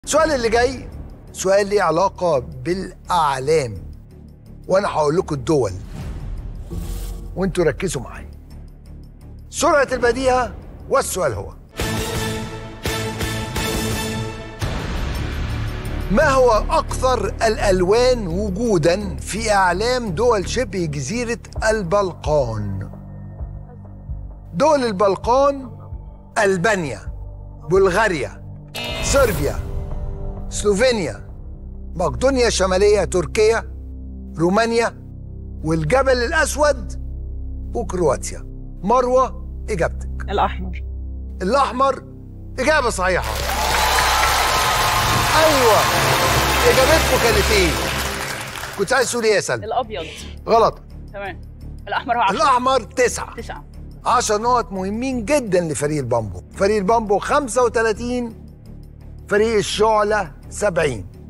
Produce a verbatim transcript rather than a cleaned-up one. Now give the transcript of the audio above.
السؤال اللي جاي سؤال ليه علاقة بالأعلام، وأنا هقول لكم الدول وأنتوا ركزوا معايا. سرعة البديهة، والسؤال هو: ما هو أكثر الألوان وجوداً في أعلام دول شبه جزيرة البلقان؟ دول البلقان: ألبانيا، بلغاريا، صربيا، سلوفينيا، مقدونيا الشمالية، تركيا، رومانيا، والجبل الأسود، وكرواتيا. مروة، إجابتك؟ الأحمر. الأحمر إجابة صحيحة. أيوة، إجابتكم كانت إيه؟ كنت عايز تقول إيه يا سلمى؟ الأبيض. غلط. تمام. الأحمر هو عشرة. الأحمر تسعة. تسعة. عشر نقط مهمين جدا لفريق البامبو. فريق البامبو خمسة وثلاثين، فريق الشعلة سبعين.